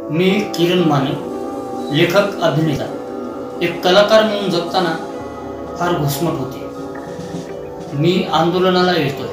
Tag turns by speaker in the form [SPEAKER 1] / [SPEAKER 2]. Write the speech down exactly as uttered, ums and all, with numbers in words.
[SPEAKER 1] मी किरण माने, लेखक अभिनेता. एक कलाकार म्हणून जगताना फार घुसमट होते. मी आंदोलनाला येतो,